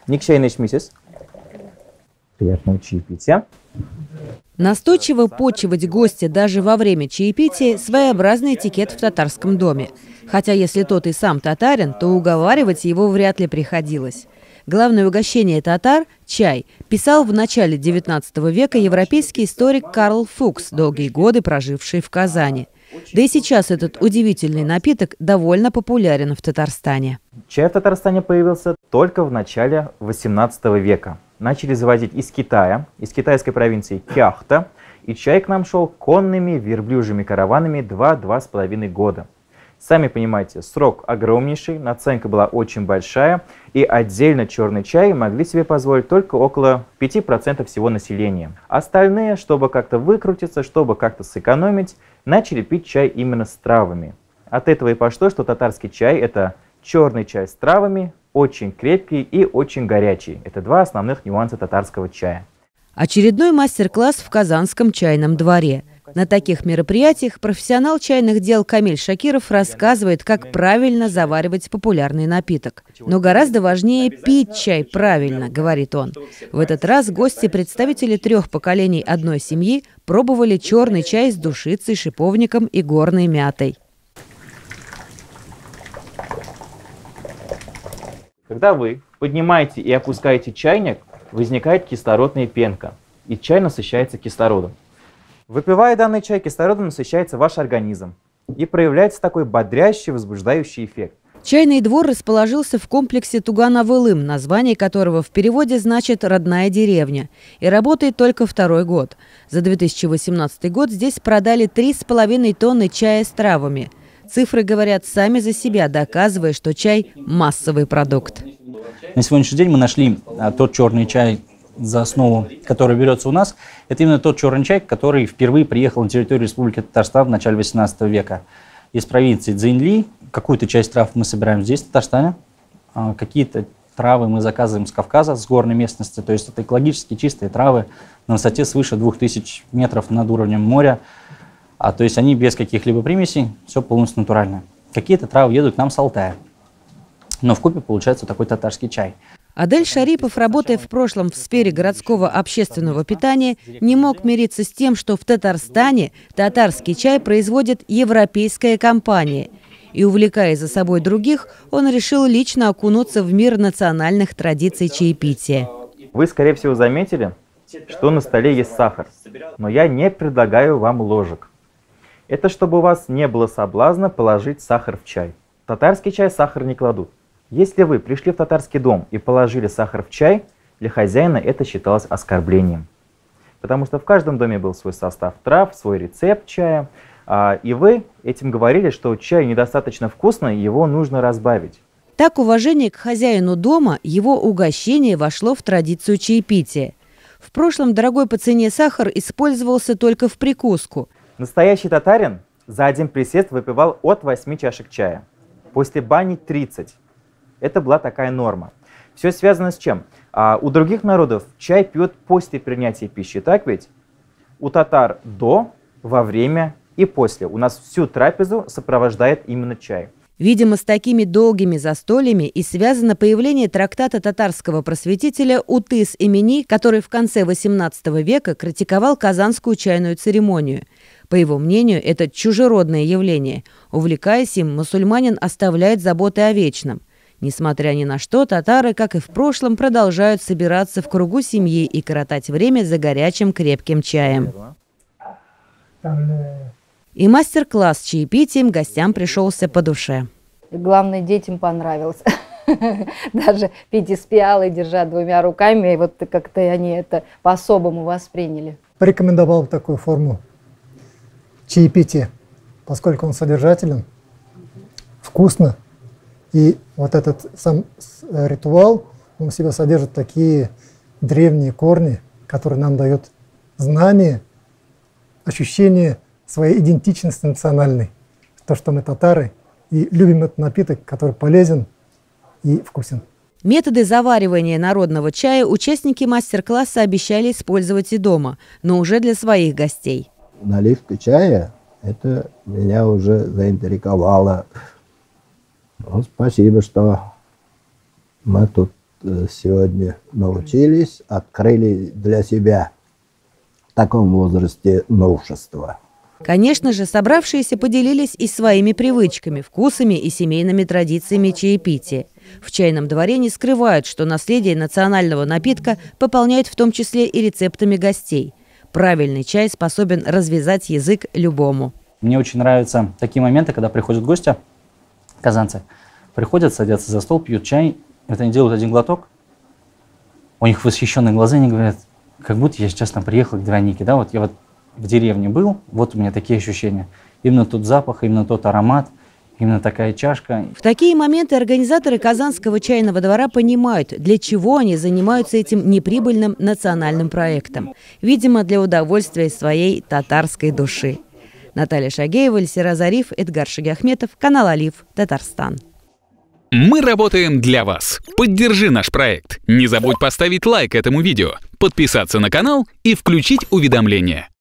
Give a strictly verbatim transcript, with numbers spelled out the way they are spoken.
Ник чайны içмейсіз? Приятного чаепития. Настойчиво почивать гостя даже во время чаепития – своеобразный этикет в татарском доме. Хотя если тот и сам татарин, то уговаривать его вряд ли приходилось. Главное угощение татар – чай – писал в начале девятнадцатого века европейский историк Карл Фукс, долгие годы проживший в Казани. Да и сейчас этот удивительный напиток довольно популярен в Татарстане. Чай в Татарстане появился только в начале восемнадцатого века. Начали завозить из Китая, из китайской провинции Кяхта, и чай к нам шел конными верблюжьими караванами два-два с половиной года. Сами понимаете, срок огромнейший, наценка была очень большая, и отдельно черный чай могли себе позволить только около пяти процентов всего населения. Остальные, чтобы как-то выкрутиться, чтобы как-то сэкономить, начали пить чай именно с травами. От этого и пошло, что татарский чай – это черный чай с травами, очень крепкий и очень горячий. Это два основных нюанса татарского чая. Очередной мастер-класс в Казанском чайном дворе. На таких мероприятиях профессионал чайных дел Камиль Шакиров рассказывает, как правильно заваривать популярный напиток. Но гораздо важнее пить чай правильно, говорит он. В этот раз гости, представители трех поколений одной семьи, пробовали черный чай с душицей, шиповником и горной мятой. Когда вы поднимаете и опускаете чайник, возникает кислородная пенка, и чай насыщается кислородом. Выпивая данный чай, кислородом насыщается ваш организм, и проявляется такой бодрящий, возбуждающий эффект. Чайный двор расположился в комплексе Туган-Авылым, название которого в переводе значит «родная деревня», и работает только второй год. За две тысячи восемнадцатый год здесь продали три с половиной тонны чая с травами. Цифры говорят сами за себя, доказывая, что чай – массовый продукт. На сегодняшний день мы нашли а, тот черный чай за основу, который берется у нас. Это именно тот черный чай, который впервые приехал на территорию Республики Татарстан в начале восемнадцатого века. Из провинции Цзиньли. Какую-то часть трав мы собираем здесь, в Татарстане. А, какие-то травы мы заказываем с Кавказа, с горной местности. То есть это экологически чистые травы на высоте свыше двух тысяч метров над уровнем моря. А, то есть они без каких-либо примесей, все полностью натуральное. Какие-то травы едут к нам с Алтая. Но вкупе получается такой татарский чай. Адель Шарипов, работая в прошлом в сфере городского общественного питания, не мог мириться с тем, что в Татарстане татарский чай производит европейская компания. И, увлекая за собой других, он решил лично окунуться в мир национальных традиций чаепития. Вы, скорее всего, заметили, что на столе есть сахар, но я не предлагаю вам ложек. Это чтобы у вас не было соблазна положить сахар в чай. В татарский чай сахар не кладут. Если вы пришли в татарский дом и положили сахар в чай, для хозяина это считалось оскорблением. Потому что в каждом доме был свой состав трав, свой рецепт чая. И вы этим говорили, что чай недостаточно вкусный, его нужно разбавить. Так уважение к хозяину дома, его угощение вошло в традицию чаепития. В прошлом дорогой по цене сахар использовался только в прикуску. Настоящий татарин за один присест выпивал от восьми чашек чая. После бани тридцать. Это была такая норма. Все связано с чем? А у других народов чай пьют после принятия пищи, так ведь? У татар до, во время и после. У нас всю трапезу сопровождает именно чай. Видимо, с такими долгими застольями и связано появление трактата татарского просветителя Утыс Имени, который в конце восемнадцатого века критиковал казанскую чайную церемонию. По его мнению, это чужеродное явление. Увлекаясь им, мусульманин оставляет заботы о вечном. Несмотря ни на что, татары, как и в прошлом, продолжают собираться в кругу семьи и коротать время за горячим крепким чаем. И мастер-класс с чаепитием гостям пришелся по душе. Главное, детям понравилось. Даже пить из пиалы, держа двумя руками, и вот как-то они это по-особому восприняли. Порекомендовал такую форму чаепития, поскольку он содержателен, вкусно. И вот этот сам ритуал, он в себе содержит такие древние корни, которые нам дают знание, ощущение своей идентичности национальной. То, что мы татары, и любим этот напиток, который полезен и вкусен. Методы заваривания народного чая участники мастер-класса обещали использовать и дома, но уже для своих гостей. Наливка чая, это меня уже заинтриговало. Ну, спасибо, что мы тут э, сегодня научились, открыли для себя в таком возрасте новшества. Конечно же, собравшиеся поделились и своими привычками, вкусами и семейными традициями чаепития. В чайном дворе не скрывают, что наследие национального напитка пополняют в том числе и рецептами гостей. Правильный чай способен развязать язык любому. Мне очень нравятся такие моменты, когда приходят гости, казанцы, приходят, садятся за стол, пьют чай, вот они делают один глоток, у них восхищенные глаза, они говорят, как будто я сейчас там приехал к Веронике, да, вот я вот в деревне был, вот у меня такие ощущения. Именно тот запах, именно тот аромат, именно такая чашка. В такие моменты организаторы Казанского чайного двора понимают, для чего они занимаются этим неприбыльным национальным проектом. Видимо, для удовольствия своей татарской души. Наталья Шагеева, Эльсира Зариф, Эдгар Шагиахметов, канал Алиф, Татарстан. Мы работаем для вас. Поддержи наш проект. Не забудь поставить лайк этому видео, подписаться на канал и включить уведомления.